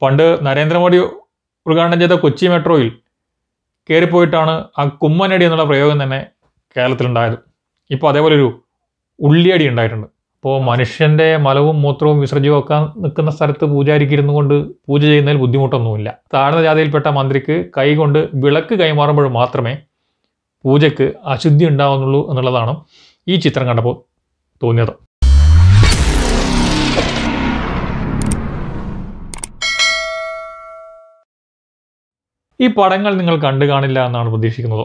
പണ്ട് നരേന്ദ്രമോദി ഉദ്ഘാടനം ചെയ്ത കൊച്ചി മെട്രോയിൽ കയറിപ്പോയിട്ടാണ് ആ കുമ്മനടി എന്നുള്ള പ്രയോഗം തന്നെ കേരളത്തിലുണ്ടായത്. ഇപ്പോൾ അതേപോലെ ഒരു ഉള്ളിയടി ഉണ്ടായിട്ടുണ്ട്. അപ്പോൾ മനുഷ്യൻ്റെ മലവും മൂത്രവും വിസർജ്യവും ഒക്കെ നിൽക്കുന്ന സ്ഥലത്ത് പൂജാരിക്ക് ഇരുന്നു കൊണ്ട് പൂജ ചെയ്യുന്നതിൽ ബുദ്ധിമുട്ടൊന്നുമില്ല. താഴ്ന്ന ജാതിയിൽപ്പെട്ട മന്ത്രിക്ക് കൈകൊണ്ട് വിളക്ക് കൈമാറുമ്പോൾ മാത്രമേ പൂജയ്ക്ക് അശുദ്ധി ഉണ്ടാവുന്നുള്ളൂ എന്നുള്ളതാണ് ഈ ചിത്രം കണ്ടപ്പോൾ തോന്നിയത്. ഈ പടങ്ങൾ നിങ്ങൾ കണ്ടു കാണില്ല എന്നാണ് പ്രതീക്ഷിക്കുന്നത്.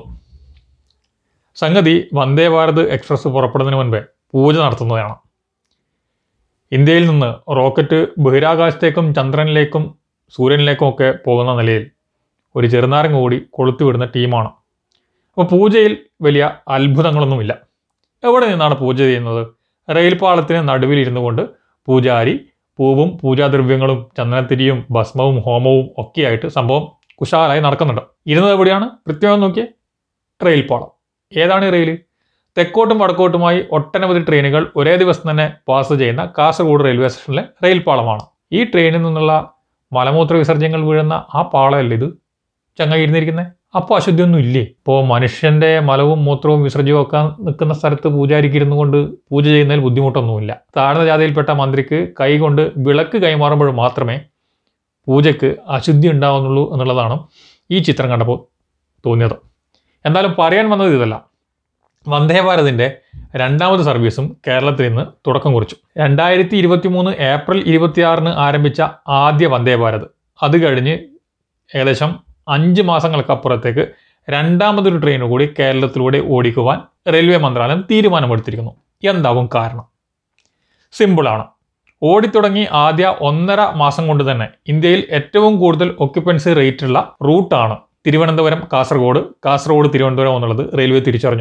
സംഗതി വന്ദേ ഭാരത് എക്സ്പ്രസ് പുറപ്പെടുന്നതിന് മുൻപേ പൂജ നടത്തുന്നതാണ്. ഇന്ത്യയിൽ നിന്ന് റോക്കറ്റ് ബഹിരാകാശത്തേക്കും ചന്ദ്രനിലേക്കും സൂര്യനിലേക്കും ഒക്കെ പോകുന്ന നിലയിൽ ഒരു ചെറുനാരങ്ങ കൂടി കൊളുത്തിവിടുന്ന ടീമാണ്. അപ്പോൾ പൂജയിൽ വലിയ അത്ഭുതങ്ങളൊന്നുമില്ല. എവിടെ നിന്നാണ് പൂജ ചെയ്യുന്നത്? റെയിൽപാളത്തിന് നടുവിലിരുന്നു കൊണ്ട് പൂജാരി പൂവും പൂജാദ്രവ്യങ്ങളും ചന്ദനത്തിരിയും ഭസ്മവും ഹോമവും ഒക്കെയായിട്ട് സംഭവം കുശാലായി നടക്കുന്നുണ്ട്. ഇരുന്നത് എവിടെയാണ്? കൃത്യമായി നോക്കിയേ, റെയിൽപാളം. ഏതാണ് ഈ റെയിൽ? തെക്കോട്ടും വടക്കോട്ടുമായി ഒട്ടനവധി ട്രെയിനുകൾ ഒരേ ദിവസം തന്നെ പാസ് ചെയ്യുന്ന കാസർഗോഡ് റെയിൽവേ സ്റ്റേഷനിലെ റെയിൽപാളമാണ്. ഈ ട്രെയിനിൽ നിന്നുള്ള മലമൂത്ര വിസർജ്യങ്ങൾ വീഴുന്ന ആ പാളമല്ലേ ഇത് ചങ്ങായി ഇരുന്നിരിക്കുന്നത്? അപ്പോൾ അശുദ്ധിയൊന്നും ഇല്ലേ? ഇപ്പോൾ മനുഷ്യൻ്റെ മലവും മൂത്രവും വിസർജ്യവും ഒക്കെ നിൽക്കുന്ന സ്ഥലത്ത് പൂജാരിക്ക് ഇരുന്നു കൊണ്ട് പൂജ ചെയ്യുന്നതിൽ ബുദ്ധിമുട്ടൊന്നുമില്ല. താഴ്ന്ന ജാതിയിൽപ്പെട്ട മന്ത്രിക്ക് കൈകൊണ്ട് വിളക്ക് കൈമാറുമ്പോൾ മാത്രമേ പൂജയ്ക്ക് അശുദ്ധി ഉണ്ടാവുന്നുള്ളൂ എന്നുള്ളതാണ് ഈ ചിത്രം കണ്ടപ്പോൾ തോന്നിയത്. എന്തായാലും പറയാൻ വന്നത് ഇതല്ല. വന്ദേ ഭാരതിൻ്റെ രണ്ടാമത് സർവീസും കേരളത്തിൽ നിന്ന് തുടക്കം കുറിച്ചു. 2023 ഏപ്രിൽ 26 ആരംഭിച്ച ആദ്യ വന്ദേ ഭാരത് അത് കഴിഞ്ഞ് ഏകദേശം 5 മാസങ്ങൾക്കപ്പുറത്തേക്ക് രണ്ടാമതൊരു ട്രെയിൻ കൂടി കേരളത്തിലൂടെ ഓടിക്കുവാൻ റെയിൽവേ മന്ത്രാലയം തീരുമാനമെടുത്തിരിക്കുന്നു. എന്താവും കാരണം? സിമ്പിളാണ്. ഓടിത്തുടങ്ങി ആദ്യ 1.5 മാസം കൊണ്ട് തന്നെ ഇന്ത്യയിൽ ഏറ്റവും കൂടുതൽ ഒക്യുപ്പൻസി റേറ്റുള്ള റൂട്ടാണ് തിരുവനന്തപുരം കാസർഗോഡ് തിരുവനന്തപുരം എന്നുള്ളത് റെയിൽവേ തിരിച്ചറിഞ്ഞു.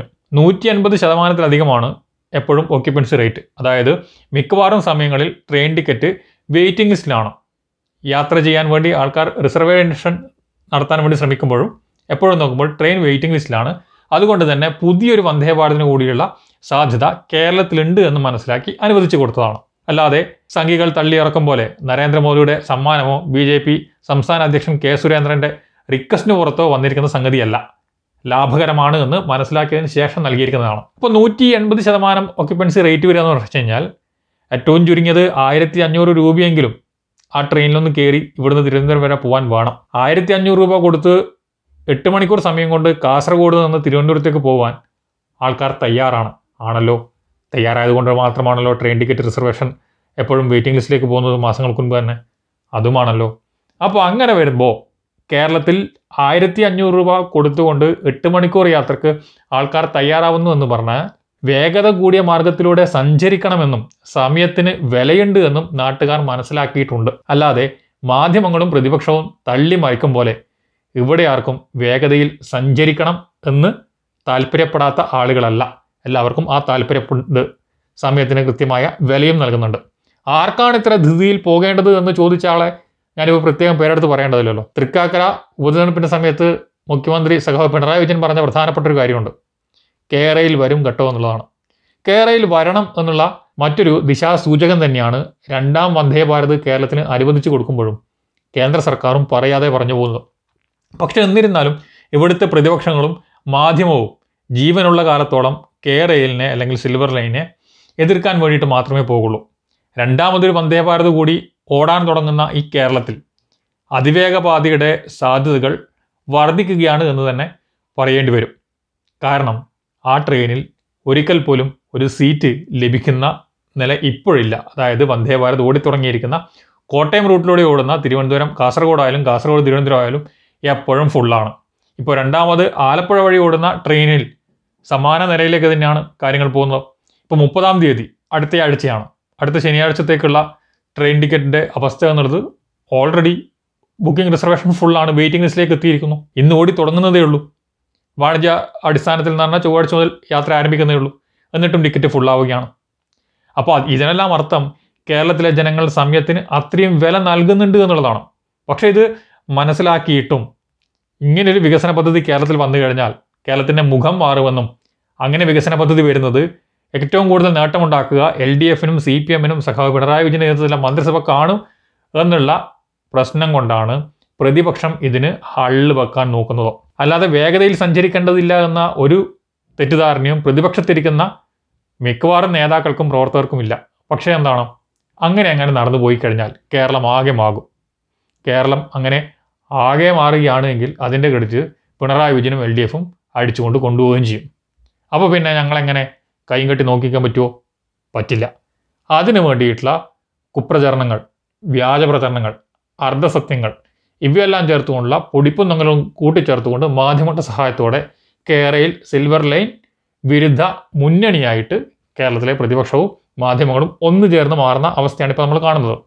150% എപ്പോഴും ഒക്യുപ്പൻസി റേറ്റ്. അതായത് മിക്കവാറും സമയങ്ങളിൽ ട്രെയിൻ ടിക്കറ്റ് വെയിറ്റിംഗ് ലിസ്റ്റിലാണ്. യാത്ര ചെയ്യാൻ വേണ്ടി ആൾക്കാർ റിസർവേഷൻ നടത്താൻ വേണ്ടി ശ്രമിക്കുമ്പോഴും എപ്പോഴും നോക്കുമ്പോൾ ട്രെയിൻ വെയിറ്റിംഗ് ലിസ്റ്റിലാണ്. അതുകൊണ്ട് തന്നെ പുതിയൊരു വന്ദേ ഭാരതിന് കൂടിയുള്ള സാധ്യത കേരളത്തിലുണ്ട് എന്ന് മനസ്സിലാക്കി അനുവദിച്ചു കൊടുത്തതാണ്. അല്ലാതെ സംഘികൾ തള്ളിയിറക്കും പോലെ നരേന്ദ്രമോദിയുടെ സമ്മാനമോ BJP സംസ്ഥാന അധ്യക്ഷൻ K. സുരേന്ദ്രൻ്റെ റിക്വസ്റ്റിന് പുറത്തോ വന്നിരിക്കുന്ന സംഗതിയല്ല. ലാഭകരമാണ് എന്ന് മനസ്സിലാക്കിയതിന് ശേഷം നൽകിയിരിക്കുന്നതാണ്. ഇപ്പോൾ 180% ഒക്യുപ്പൻസി റേറ്റ് വരിക എന്ന് പറഞ്ഞു കഴിഞ്ഞാൽ ഏറ്റവും ചുരുങ്ങിയത് 1500 രൂപയെങ്കിലും ആ ട്രെയിനിലൊന്ന് കയറി ഇവിടുന്ന് തിരുവനന്തപുരം വരെ പോകാൻ വേണം. 1500 രൂപ കൊടുത്ത് 8 മണിക്കൂർ സമയം കൊണ്ട് കാസർഗോഡ് നിന്ന് തിരുവനന്തപുരത്തേക്ക് പോകാൻ ആൾക്കാർ ആണല്ലോ. തയ്യാറായതുകൊണ്ട് മാത്രമാണല്ലോ ട്രെയിൻ ടിക്കറ്റ് റിസർവേഷൻ എപ്പോഴും വെയിറ്റിംഗ് ലിസ്റ്റിലേക്ക് പോകുന്നത് മാസങ്ങൾക്ക് മുൻപ് തന്നെ. അതുമാണല്ലോ. അപ്പോൾ അങ്ങനെ വരുമ്പോൾ കേരളത്തിൽ 1500 രൂപ കൊടുത്തുകൊണ്ട് 8 മണിക്കൂർ യാത്രക്ക് ആൾക്കാർ തയ്യാറാവുന്നു എന്ന് പറഞ്ഞാൽ വേഗത കൂടിയ മാർഗത്തിലൂടെ സഞ്ചരിക്കണമെന്നും സമയത്തിന് വിലയുണ്ട് എന്നും നാട്ടുകാർ മനസ്സിലാക്കിയിട്ടുണ്ട്. അല്ലാതെ മാധ്യമങ്ങളും പ്രതിപക്ഷവും തള്ളി മറിക്കും പോലെ ഇവിടെ ആർക്കും വേഗതയിൽ സഞ്ചരിക്കണം എന്ന് താല്പര്യപ്പെടാത്ത ആളുകളല്ല. എല്ലാവർക്കും ആ താല്പര്യമുണ്ട്. സമയത്തിന് കൃത്യമായ വിലയും നൽകുന്നുണ്ട്. ആർക്കാണ് ഇത്ര ധൃതിയിൽ പോകേണ്ടത് എന്ന് ചോദിച്ച ആളെ ഞാനിപ്പോൾ പ്രത്യേകം പേരെടുത്ത് പറയേണ്ടതില്ലല്ലോ. തൃക്കാക്കര ഉപതെരഞ്ഞെടുപ്പിൻ്റെ സമയത്ത് മുഖ്യമന്ത്രി സഖാവ് പിണറായി വിജയൻ പറഞ്ഞ പ്രധാനപ്പെട്ട ഒരു കാര്യമുണ്ട്. കേരയിൽ വരും ഘട്ടം എന്നുള്ളതാണ്. കേരയിൽ വരണം എന്നുള്ള മറ്റൊരു ദിശാസൂചകം തന്നെയാണ് രണ്ടാം വന്ദേ ഭാരത് കേരളത്തിന് അനുവദിച്ചു കൊടുക്കുമ്പോഴും കേന്ദ്ര സർക്കാരും പറയാതെ പറഞ്ഞു പോകുന്നത്. പക്ഷെ എന്നിരുന്നാലും ഇവിടുത്തെ പ്രതിപക്ഷങ്ങളും മാധ്യമവും ജീവനുള്ള കാലത്തോളം കേരളിനെ അല്ലെങ്കിൽ സിൽവർ ലൈനെ എതിർക്കാൻ വേണ്ടിയിട്ട് മാത്രമേ പോകുള്ളൂ. രണ്ടാമതൊരു വന്ദേ ഭാരത് കൂടി ഓടാൻ തുടങ്ങുന്ന ഈ കേരളത്തിൽ അതിവേഗപാതയുടെ സാധ്യതകൾ വർദ്ധിക്കുകയാണ് എന്ന് തന്നെ പറയേണ്ടി വരും. കാരണം ആ ട്രെയിനിൽ ഒരിക്കൽ പോലും ഒരു സീറ്റ് ലഭിക്കുന്ന നില ഇപ്പോഴില്ല. അതായത് വന്ദേ ഭാരത് ഓടിത്തുടങ്ങിയിരിക്കുന്ന കോട്ടയം റൂട്ടിലൂടെ ഓടുന്ന തിരുവനന്തപുരം കാസർഗോഡ് തിരുവനന്തപുരം ആയാലും എപ്പോഴും ഫുള്ളാണ്. ഇപ്പോൾ രണ്ടാമത് ആലപ്പുഴ വഴി ഓടുന്ന ട്രെയിനിൽ സമാന നിലയിലേക്ക് തന്നെയാണ് കാര്യങ്ങൾ പോകുന്നത്. ഇപ്പോൾ 30-ാം തീയതി അടുത്ത ആഴ്ചയാണ്. അടുത്ത ശനിയാഴ്ചത്തേക്കുള്ള ട്രെയിൻ ടിക്കറ്റിൻ്റെ അവസ്ഥ എന്നുള്ളത് ഓൾറെഡി ബുക്കിംഗ് റിസർവേഷൻ ഫുള്ളാണ്. വെയിറ്റിംഗ് ലിസ്റ്റിലേക്ക് എത്തിയിരിക്കുന്നു. ഇന്ന് ഓടി തുടങ്ങുന്നതേ ഉള്ളൂ. വാണിജ്യ അടിസ്ഥാനത്തിൽ എന്ന് പറഞ്ഞാൽ ചൊവ്വാഴ്ച മുതൽ യാത്ര ആരംഭിക്കുന്നേ ഉള്ളൂ. എന്നിട്ടും ടിക്കറ്റ് ഫുള്ളാവുകയാണ്. അപ്പോൾ ഇതിനെല്ലാം അർത്ഥം കേരളത്തിലെ ജനങ്ങൾ സമയത്തിന് അത്രയും വില നൽകുന്നുണ്ട് എന്നുള്ളതാണ്. പക്ഷേ ഇത് മനസ്സിലാക്കിയിട്ടും ഇങ്ങനൊരു വികസന പദ്ധതി കേരളത്തിൽ വന്നു കഴിഞ്ഞാൽ കേരളത്തിൻ്റെ മുഖം മാറുമെന്നും അങ്ങനെ വികസന പദ്ധതി വരുന്നത് ഏറ്റവും കൂടുതൽ നേട്ടമുണ്ടാക്കുക LDF-നും CPM-നും സഖാവ് പിണറായി വിജയൻ്റെ നേതൃത്വത്തിലുള്ള മന്ത്രിസഭ കാണും എന്നുള്ള പ്രശ്നം കൊണ്ടാണ് പ്രതിപക്ഷം ഇതിന് ഹള്ള് വെക്കാൻ നോക്കുന്നത്. അല്ലാതെ വേഗതയിൽ സഞ്ചരിക്കേണ്ടതില്ല എന്ന ഒരു തെറ്റിദ്ധാരണയും പ്രതിപക്ഷത്തിരിക്കുന്ന മിക്കവാറും നേതാക്കൾക്കും പ്രവർത്തകർക്കും ഇല്ല. പക്ഷേ എന്താണ്, അങ്ങനെ നടന്നു പോയി കഴിഞ്ഞാൽ കേരളം ആകെ മാകും. കേരളം അങ്ങനെ ആകെ മാറുകയാണ് എങ്കിൽ അതിൻ്റെ ക്രെഡിറ്റ് പിണറായി വിജയനും LDFും അടിച്ചുകൊണ്ട് കൊണ്ടുപോവുകയും ചെയ്യും. അപ്പോൾ പിന്നെ ഞങ്ങളെങ്ങനെ കൈയും കെട്ടി നോക്കിക്കാൻ പറ്റുമോ? പറ്റില്ല. അതിനു വേണ്ടിയിട്ടുള്ള കുപ്രചരണങ്ങൾ, വ്യാജ പ്രചരണങ്ങൾ, അർദ്ധസത്യങ്ങൾ ഇവയെല്ലാം ചേർത്തുകൊണ്ടുള്ള പൊടിപ്പും തങ്ങളും കൂട്ടിച്ചേർത്തുകൊണ്ട് മാധ്യമങ്ങളുടെ സഹായത്തോടെ കേരളയിൽ സിൽവർ ലൈൻ വിരുദ്ധ മുന്നണിയായിട്ട് കേരളത്തിലെ പ്രതിപക്ഷവും മാധ്യമങ്ങളും ഒന്നു ചേർന്ന് മാറുന്ന അവസ്ഥയാണ് ഇപ്പോൾ നമ്മൾ കാണുന്നത്.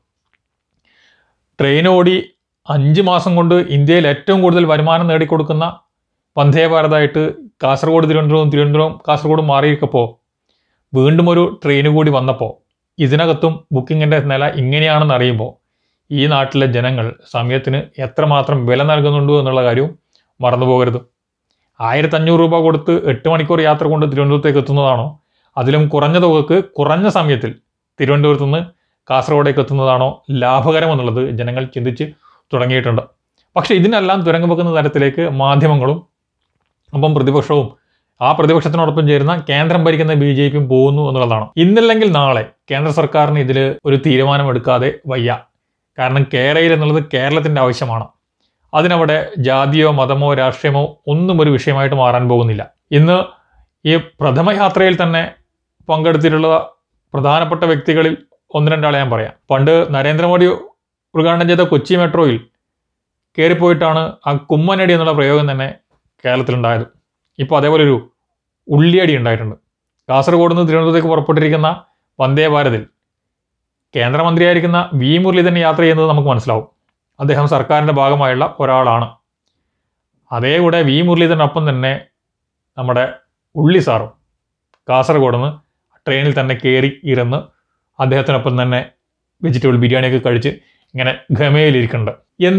ട്രെയിനോടി 5 മാസം കൊണ്ട് ഇന്ത്യയിൽ ഏറ്റവും കൂടുതൽ വരുമാനം നേടിക്കൊടുക്കുന്ന വന്ദേ ഭാരതായിട്ട് കാസർഗോഡ് തിരുവനന്തപുരം കാസർഗോഡ് മാറിയിരിക്കപ്പോൾ വീണ്ടും ഒരു ട്രെയിൻ കൂടി വന്നപ്പോൾ ഇതിനകത്തും ബുക്കിങ്ങിൻ്റെ നില ഇങ്ങനെയാണെന്ന് അറിയുമ്പോൾ ഈ നാട്ടിലെ ജനങ്ങൾ സമയത്തിന് എത്രമാത്രം വില നൽകുന്നുണ്ട് എന്നുള്ള കാര്യവും മറന്നു പോകരുത്. 1500 രൂപ കൊടുത്ത് 8 മണിക്കൂർ യാത്ര കൊണ്ട് തിരുവനന്തപുരത്തേക്ക് എത്തുന്നതാണോ, അതിലും കുറഞ്ഞ തുകക്ക് കുറഞ്ഞ സമയത്തിൽ തിരുവനന്തപുരത്ത് നിന്ന് കാസർഗോഡേക്ക് എത്തുന്നതാണോ ലാഭകരമെന്നുള്ളത് ജനങ്ങൾ ചിന്തിച്ച് തുടങ്ങിയിട്ടുണ്ട്. പക്ഷേ ഇതിനെല്ലാം തുരങ്കം വെക്കുന്ന തരത്തിലേക്ക് മാധ്യമങ്ങളും ഒപ്പം പ്രതിപക്ഷവും ആ പ്രതിപക്ഷത്തിനോടൊപ്പം ചേരുന്ന കേന്ദ്രം ഭരിക്കുന്ന BJPയും പോകുന്നു എന്നുള്ളതാണ്. ഇന്നല്ലെങ്കിൽ നാളെ കേന്ദ്ര സർക്കാരിന് ഇതിൽ ഒരു തീരുമാനമെടുക്കാതെ വയ്യ. കാരണം കേരളയിൽ എന്നുള്ളത് കേരളത്തിൻ്റെ ആവശ്യമാണ്. അതിനവിടെ ജാതിയോ മതമോ രാഷ്ട്രീയമോ ഒന്നും ഒരു വിഷയമായിട്ട് മാറാൻ പോകുന്നില്ല. ഇന്ന് ഈ പ്രഥമ യാത്രയിൽ തന്നെ പങ്കെടുത്തിട്ടുള്ള പ്രധാനപ്പെട്ട വ്യക്തികളിൽ 1-2 ആളെ ഞാൻ പറയാം. പണ്ട് നരേന്ദ്രമോദി ഉദ്ഘാടനം ചെയ്ത കൊച്ചി മെട്രോയിൽ കയറിപ്പോയിട്ടാണ് ആ കുമ്മനടി എന്നുള്ള പ്രയോഗം തന്നെ കേരളത്തിലുണ്ടായത്. ഇപ്പോൾ അതേപോലെ ഒരു ഉള്ളിയടി ഉണ്ടായിട്ടുണ്ട്. കാസർഗോഡ് നിന്ന് തിരുവനന്തപുരത്തേക്ക് പുറപ്പെട്ടിരിക്കുന്ന വന്ദേ ഭാരതിൽ കേന്ദ്രമന്ത്രിയായിരിക്കുന്ന V മുരളീധരൻ യാത്ര ചെയ്യുന്നത് നമുക്ക് മനസ്സിലാവും. അദ്ദേഹം സർക്കാരിൻ്റെ ഭാഗമായുള്ള ഒരാളാണ്. അതേകൂടെ V മുരളീധരനൊപ്പം തന്നെ നമ്മുടെ ഉള്ളി സാറും കാസർഗോഡ് നിന്ന് ട്രെയിനിൽ തന്നെ കയറി ഇരുന്ന് അദ്ദേഹത്തിനൊപ്പം തന്നെ വെജിറ്റബിൾ ബിരിയാണിയൊക്കെ കഴിച്ച് ഇങ്ങനെ ഗമയിലിരിക്കുന്നുണ്ട്.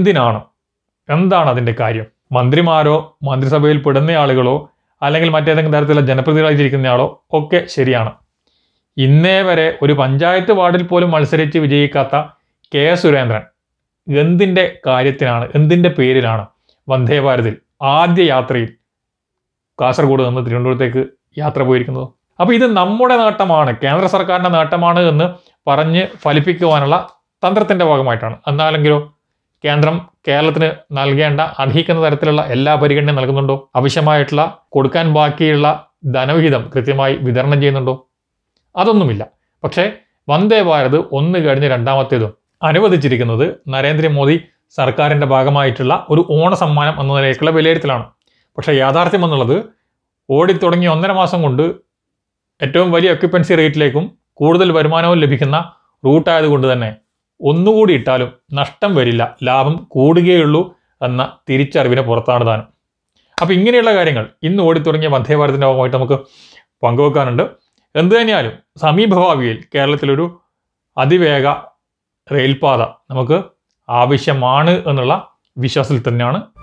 എന്താണ് അതിൻ്റെ കാര്യം? മന്ത്രിമാരോ മന്ത്രിസഭയിൽ പെടുന്ന ആളുകളോ അല്ലെങ്കിൽ മറ്റേതെങ്കിലും തരത്തിലുള്ള ജനപ്രതിനിധികളായിരിക്കുന്നയാളോ ഒക്കെ ശരിയാണ്. ഇന്നേ വരെ ഒരു പഞ്ചായത്ത് വാർഡിൽ പോലും മത്സരിച്ച് വിജയിക്കാത്ത സുരേന്ദ്രൻ എന്തിൻ്റെ കാര്യത്തിനാണ്, എന്തിൻ്റെ പേരിലാണ് വന്ദേ ഭാരതിൽ ആദ്യ യാത്രയിൽ കാസർഗോഡ് നിന്ന് തിരുവനന്തപുരത്തേക്ക് യാത്ര പോയിരിക്കുന്നത്? അപ്പോൾ ഇത് നമ്മുടെ നേട്ടമാണ്, കേന്ദ്ര സർക്കാരിൻ്റെ നേട്ടമാണ് എന്ന് പറഞ്ഞ് ഫലിപ്പിക്കുവാനുള്ള തന്ത്രത്തിൻ്റെ ഭാഗമായിട്ടാണ്. എന്നാലെങ്കിലോ കേന്ദ്രം കേരളത്തിന് നൽകേണ്ട അർഹിക്കുന്ന തരത്തിലുള്ള എല്ലാ പരിഗണനയും നൽകുന്നുണ്ടോ? ആവശ്യമായിട്ടുള്ള കൊടുക്കാൻ ബാക്കിയുള്ള ധനവിഹിതം കൃത്യമായി വിതരണം ചെയ്യുന്നുണ്ടോ? അതൊന്നുമില്ല. പക്ഷേ വന്ദേ ഭാരത് ഒന്ന് കഴിഞ്ഞ് രണ്ടാമത്തേതും അനുവദിച്ചിരിക്കുന്നത് നരേന്ദ്രമോദി സർക്കാരിൻ്റെ ഭാഗമായിട്ടുള്ള ഒരു ഓണസമ്മാനം എന്ന നിലയ്ക്കുള്ള വിലയിരുത്തലാണ്. പക്ഷേ യാഥാർത്ഥ്യം എന്നുള്ളത് ഓടിത്തുടങ്ങി 1.5 മാസം കൊണ്ട് ഏറ്റവും വലിയ ഒക്യുപ്പൻസി റേറ്റിലേക്കും കൂടുതൽ വരുമാനവും ലഭിക്കുന്ന റൂട്ടായതുകൊണ്ട് തന്നെ ഒന്നുകൂടി ഇട്ടാലും നഷ്ടം വരില്ല, ലാഭം കൂടുകയുള്ളൂ എന്ന തിരിച്ചറിവിന് പുറത്താണ് താനും. അപ്പോൾ ഇങ്ങനെയുള്ള കാര്യങ്ങൾ ഇന്ന് ഓടിത്തുടങ്ങിയ വന്ദേ ഭാരതിൻ്റെ ഭാഗമായിട്ട് നമുക്ക് പങ്കുവെക്കാനുണ്ട്. എന്തു തന്നെയാലും സമീപഭാവിയിൽ കേരളത്തിലൊരു അതിവേഗ റെയിൽപാത നമുക്ക് ആവശ്യമാണ് എന്നുള്ള വിശ്വാസത്തിൽ തന്നെയാണ്